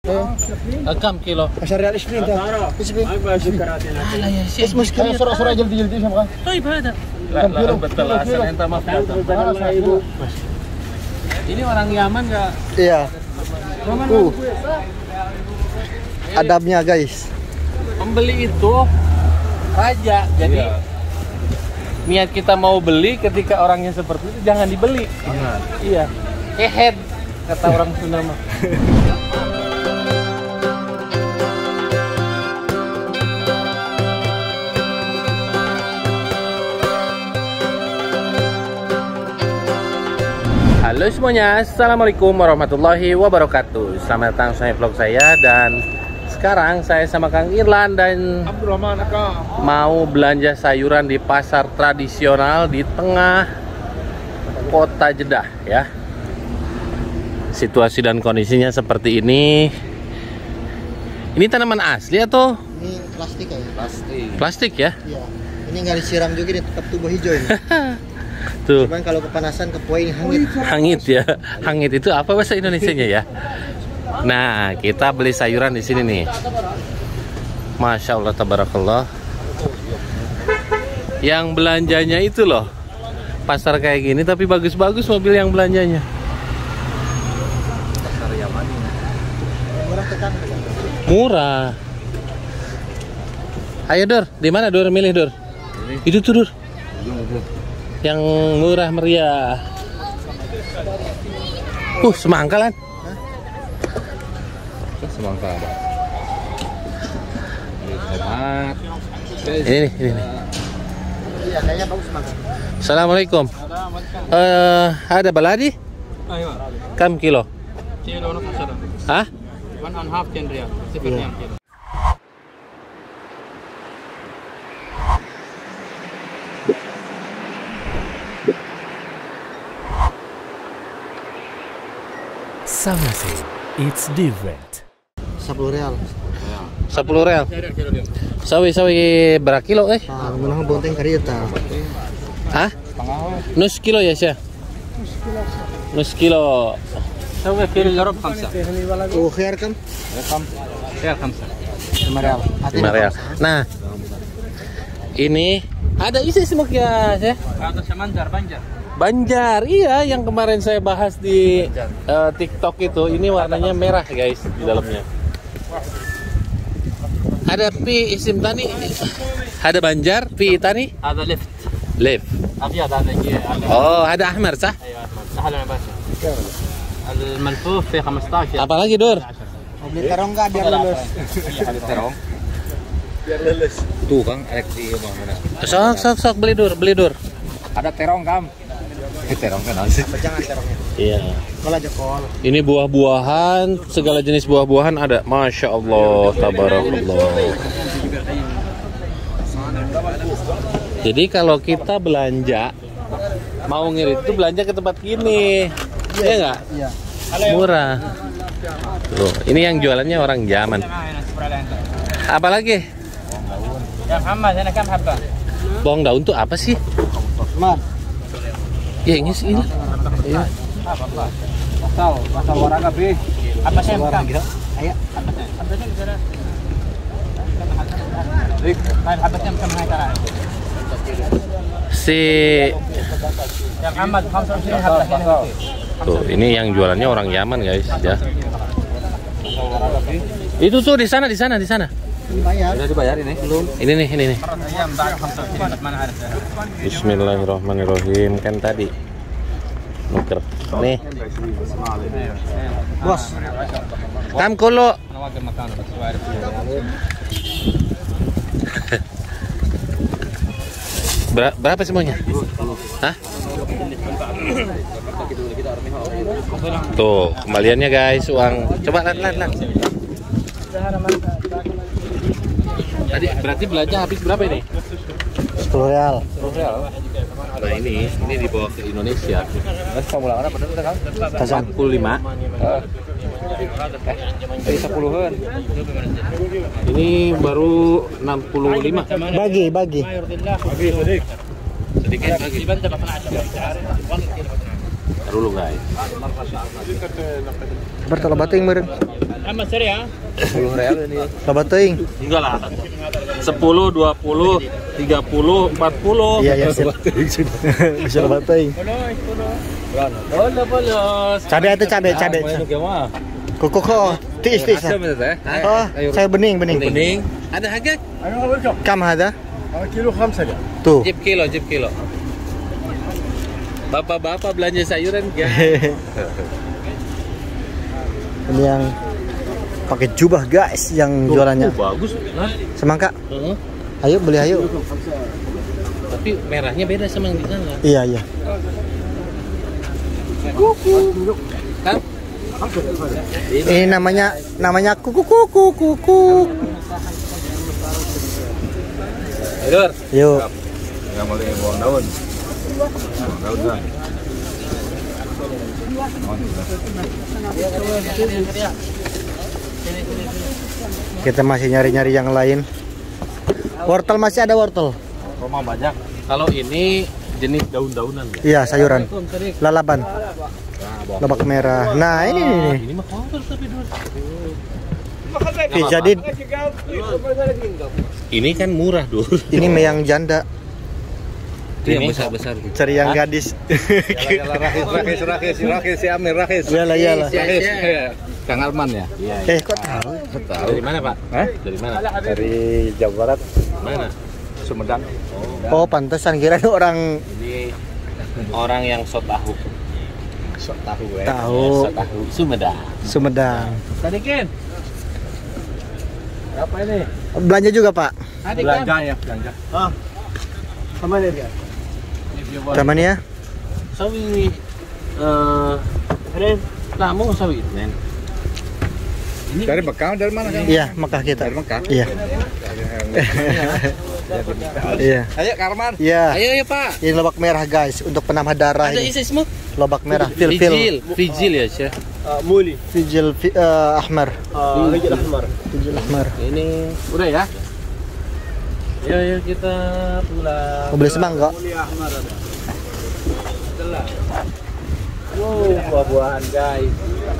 كم كيلو؟ 10 ريال 20 ده. لا يا ايش شيخ. مشكلة؟ سرعة جلدي شباب. طيب هذا. لا betul asal ente mah. Ini orang Yaman nggak? Iya. Adabnya guys. Pembeli itu raja. Jadi niat kita mau beli ketika orangnya seperti itu jangan dibeli. Iya. Kehead kata orang Sunda mah. Halo semuanya, assalamualaikum warahmatullahi wabarakatuh. Selamat datang di vlog saya, dan sekarang saya sama Kang Irlan dan mau belanja sayuran di pasar tradisional di tengah kota Jeddah ya. Situasi dan kondisinya seperti ini. Ini tanaman asli atau? Ini plastik ya? Plastik ya? Iya. Ini nggak disiram juga, dia tetap tumbuh hijau ini. Tuh. Cuman kalau kepanasan kepoin hangit. Hangit ya. Hangit itu apa bahasa Indonesianya ya? Nah, kita beli sayuran di sini nih. Masya Allah, tabarakallah. Yang belanjanya itu loh. Pasar kayak gini tapi bagus-bagus mobil yang belanjanya. Pasar Yaman. Murah tekan. Murah. Ayo Dur, di mana Dur milih Dur? Itu tuh Dur. Yang murah meriah. Semangka kan? Semangka ada. Ini nih. Iya, kayaknya bagus semangka. Assalamualaikum. Ada baladi? Ayo. Kam kilo? Kilo nus ada. Hah? 1.5 10 riyal. 0.6 kilo. Sama sih, it's different. 10 real. 10 real. Sawi berapa kilo Ah, menang bonteng karita. Hah? Nus kilo ya sih? Nus kilo. سوي كيلو الا ربع 5. Khayar kam? خير 5. 5 real. 5 real. Nah, ini ada isi semua ya sih? هذا شمندر بنجر. Banjar, iya, yang kemarin saya bahas di TikTok itu. Ini warnanya merah guys di dalamnya. Ada pi isim tani, ada Banjar, pi tani. هذا ليفت. Live. ابيض هذا Oh, ada Ahmar sah? ايوه سهل يا باشا. الملفوف في 15. Apalagi Dur? Mau beli terong nggak biar lulus? Ada terong. Biar lulus. Tuh Kang, elektri mana? Sok beli Dur. Ada terong Kam. Terong kan sih. Jangan terongnya. Iya. Kol aja kol. Ini buah-buahan, segala jenis buah-buahan ada. Masya Allah, tabarakallah. Jadi kalau kita belanja, mau ngirit itu belanja ke tempat gini, iya nggak? Iya. Murah. Tuh, ini yang jualannya orang Yaman. Apalagi? Ya Muhammad, ana kam habba? Bawang daun tuh apa sih? Mat. Ya ini sih ini. Iya. Pasal warga be. Apa sih Kam? Ayo. حبتين كم هاي ترى؟ Si يا محمد 25 حبة هنا. tuh, ini yang jualannya orang Yaman guys ya. Itu tuh di sana. Dibayar. Sudah dibayar ini? Belum. Ini nih. أيام بعد 25 mana ada? Bismillahirrahmanirrahim, kan tadi nuker nih. Bos. Kam kulo. أنا واقف مكانه بس هو عارف. Berapa semuanya? Hah? Tuh, kembaliannya guys, uang. Coba lihat. Tadi berarti belanja habis berapa ini? 10 real. 10 real. Nah ini dibawa ke Indonesia. Kazan. 45. Ini 10-an. Ini baru 65. Bagi. Sedikit lagi. Dulu guys. Bertolak bating meureun. Mas ya. 10 real ini. Loba teuing. Enggak lah. 10, 20, 30, 40. Iya, iya, sip. Bisa loba teuing. Bolos, bolos. Cabe atuh cabe. Kuku kok tiis. Oh, saya bening. Bening. Ada harga? Kam hada? Kilo 5 ya. Tuh. Jip kilo. Bapak-bapak belanja sayuran guys. Ini yang pakai jubah guys yang jualannya. Bagus. Nah. Semangka. Ayo beli ayo. Tapi merahnya beda sama yang di sana. Iya. Kan? Ini namanya kuku. Ayo. Yuk. Enggak boleh buang daun. Daun kan. Kita masih nyari-nyari yang lain. Wortel masih ada wortel. Roma banyak. Kalau ini jenis daun-daunan ya? Iya, sayuran. Lalaban. Lobak merah. Nah, ini nih. Ini mah kotor tapi dulu. Jadi Ini kan murah dulu. ini yang janda. Itu yang besar-besar tuh. Cari yang gadis. Rakis si Amir Rakis. Iyalah. Kang Arman ya? Iya. Kok tahu? Dari mana, Pak? Dari mana? Dari Jawa Barat, Mana? Sumedang. Oh, pantesan kira orang Ini orang yang so tahu. Tahu ya. tahu So tahu Sumedang. Sumedang. Tadi Ken. Apa ini? Belanja juga, Pak. Tadi Belanja ya, belanja. Kemana dia? Kemana ya? Sawi. Lah mau sawi men. Ini Dari Mekah dari mana kan? Iya, Mekah kita. Dari Mekah. Iya. Iya. Ayo Karman. Iya. Ayo ya Pak. Ini lobak merah, guys, untuk penambah darah Ada ini. isi semua? Lobak merah, Vigil ya Syekh. Muli. Fijil ahmar. Fijil ahmar. Ini udah ya. Yuk kita pulang. Mau beli semangka? Wow, buah-buahan guys.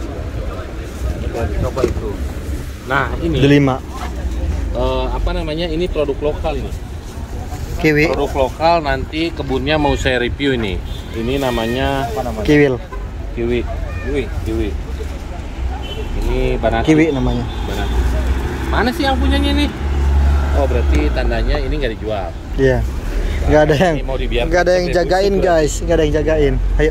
Coba itu. Nah ini Beli 5. apa namanya? Ini produk lokal ini. Kiwi. Produk lokal nanti kebunnya mau saya review ini. Ini namanya apa namanya? Kiwil. Kiwi. Ini banati. Kiwi namanya. Banati. Mana sih yang punyanya nih? Oh berarti tandanya ini nggak dijual. Iya. Nggak ada yang Ini mau dibiarkan nggak ada yang seperti jagain, busuk, guys. Nggak ada yang jagain. Ayo.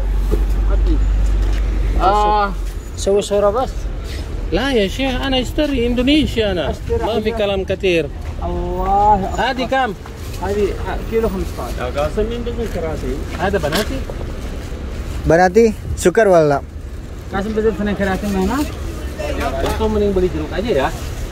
Sawa bas. Lah ya Syekh, ana istri Indonesia ana. Ma fi kalam katir. Allah. Hadi kam? Hadi kilo 15. Gasan min dengan kerasi. Ada banati? Banati, sukar wala. Kasih betul sana keratin mana? Itu mending beli jeruk aja ya.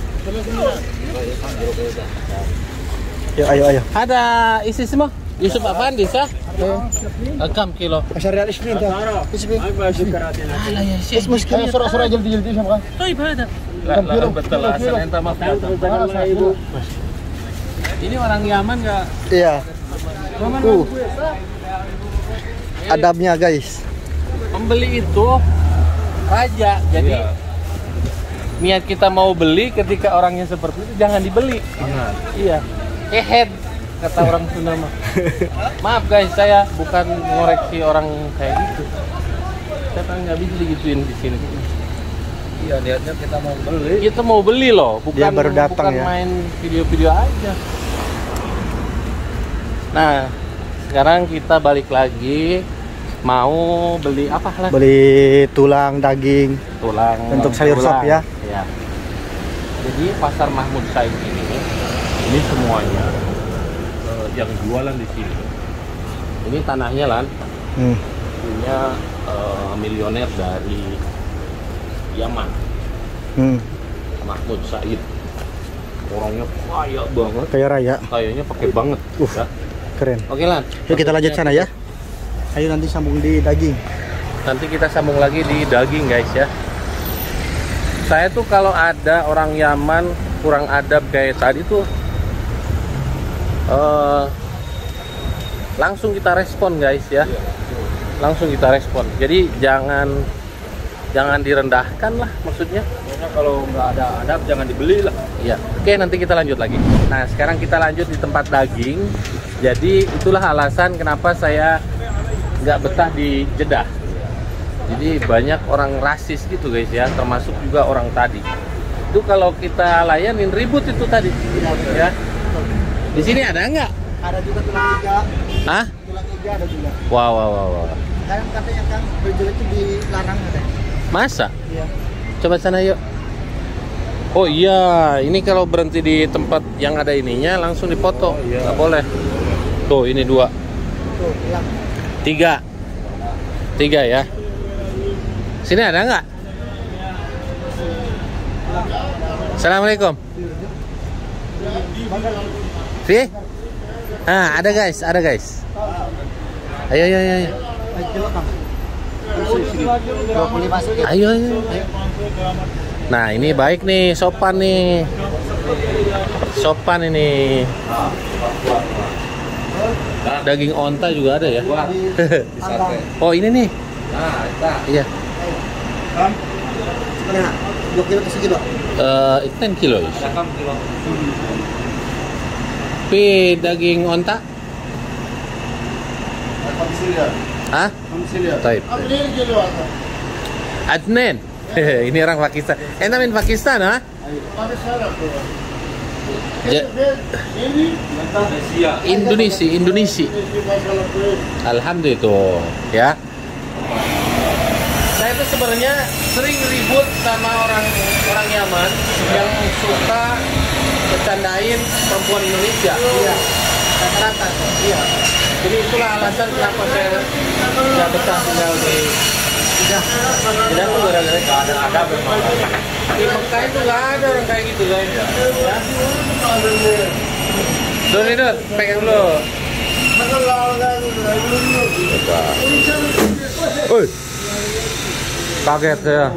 Ayo. Ada isi semua? Yusuf apaan bisa? Kam kilo. Asyari al-20 kan. Alah ya Syekh. Muskil surah jildi sama kan. Toib hada. Lah betul asal enta mah. Ini orang Yaman enggak? Iya. Adabnya, guys. Pembeli itu raja. Jadi niat kita mau beli ketika orangnya seperti itu jangan dibeli. Iya. Head kata orang Sunda mah. Maaf guys, saya bukan ngoreksi orang kayak gitu. Saya kan nggak bisa digituin di sini. Iya, niatnya kita mau beli. Kita mau beli loh, bukan Dia baru datang, bukan ya. main video-video aja. Nah, sekarang kita balik lagi mau beli apa lah? Beli tulang daging. Tulang Untuk sayur sop, ya? Iya. Jadi pasar Mahmud Said ini semuanya yang jualan di sini. Ini tanahnya Lan, punya milioner dari Yaman, Mahmud Said. Orangnya kaya banget. Kaya raya. Kayaknya pakai banget. Ya. Keren. Oke Lan. Yuk kita lanjut sana ya. Ayo nanti sambung di daging. Nanti kita sambung lagi di daging guys ya. Saya tuh kalau ada orang Yaman kurang adab kayak tadi tuh langsung kita respon guys ya. Langsung kita respon. Jadi jangan direndahkan lah maksudnya. Pokoknya kalau nggak ada adab jangan dibeli lah. Iya. Oke, nanti kita lanjut lagi. Nah, sekarang kita lanjut di tempat daging. Jadi itulah alasan kenapa saya nggak betah di Jeddah. Jadi banyak orang rasis gitu guys ya, termasuk juga orang tadi. Itu kalau kita layanin ribut itu tadi. Ya. Di sini ada nggak? Ada juga tulang iga. Hah? Tulang iga ada juga. Wow. Sekarang katanya Kang berjual itu dilarang katanya. Masa? Iya. Coba sana yuk. Oh iya, ini kalau berhenti di tempat yang ada ininya langsung dipoto. Nggak boleh. Tuh, ini 2. Tuh, hilang. 3 ya. Sini ada nggak? Assalamualaikum. Fi? Ah, ada guys. Ayo. Kilo Kang. 25 sedikit. Ayo. Nah, ini baik nih, sopan nih. Sopan ini. Daging onta juga ada ya? Oh, ini nih. Nah, kita. Iya. Sebenarnya 2 kilo ke sekilo. 10 kilo. Sakam kilo. Pi daging onta? Hah? Taib. Adnan. Ini orang Pakistan. Enta min Pakistan, ha? Indonesia. Alhamdulillah ya. Saya itu sebenarnya sering ribut sama orang Yaman yang suka bercandain perempuan Indonesia. Iya. Rata-rata. Iya. Jadi itulah alasan kenapa saya nggak betah tinggal di Jeddah tuh gara-gara nggak ada memang. Di Mekah itu nggak ada orang kayak gitu guys. Ya. Dut, pegang dulu. Oi. Kaget ya.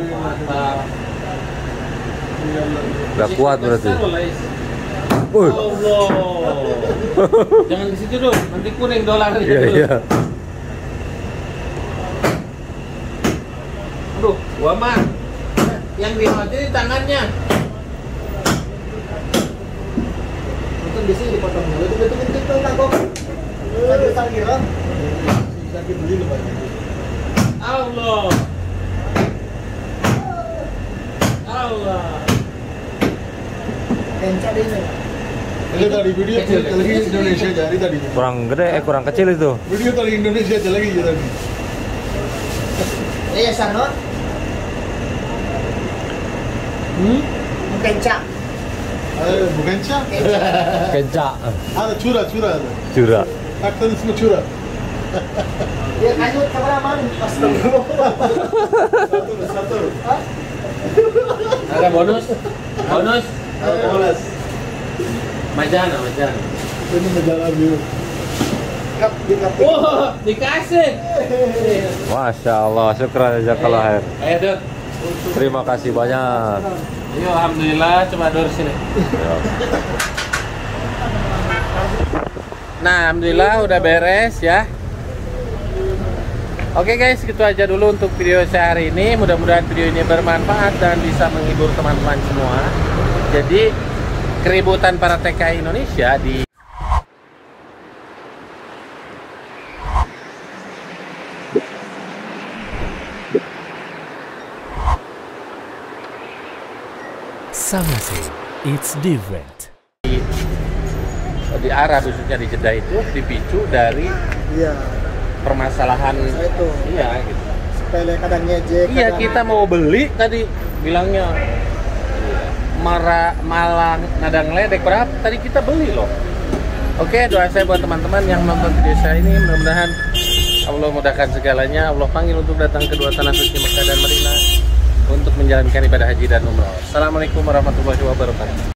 Gak kuat berarti. Woi. Jangan di situ dulu, nanti kuning dolarnya. Iya. Aduh, gua mah yang dihati tangannya. Itu biasanya dipotong dulu. Betul-betul tuh kagok. Besar kira. Bisa dibeli loh banyak. Allah. Kencang ini. Ini tadi video lagi Indonesia jadi tadi. Kurang gede, kurang kecil itu. Video tadi Indonesia lagi tadi. Iya sana. Kencang. Bukan cak. Kencak. Ada cura. Curah. Aktor semua cura. Dia kayu kameraman. Astagfirullah. Satu. Ada bonus. Bonus. Majana. Ini majalah view. Wah, dikasih. Masya Allah, syukran jazakallah khair. Ayo, Dut. Terima kasih banyak. Ayo, alhamdulillah, coba dur sini. Nah, alhamdulillah udah beres ya. Oke guys, gitu aja dulu untuk video saya hari ini. Mudah-mudahan video ini bermanfaat dan bisa menghibur teman-teman semua. Jadi, keributan para TKI Indonesia di Samasei, it's different. di Arab khususnya di Jeddah itu dipicu dari permasalahan itu. Iya gitu. Sepele kadang ngejek. Iya, kita mau beli tadi bilangnya malah nada ngeledek, berapa tadi kita beli loh. Oke, doa saya buat teman-teman yang nonton video saya ini, mudah-mudahan Allah mudahkan segalanya. Allah panggil untuk datang ke dua tanah suci Mekah dan Madinah untuk menjalankan ibadah haji dan umrah. Assalamualaikum warahmatullahi wabarakatuh.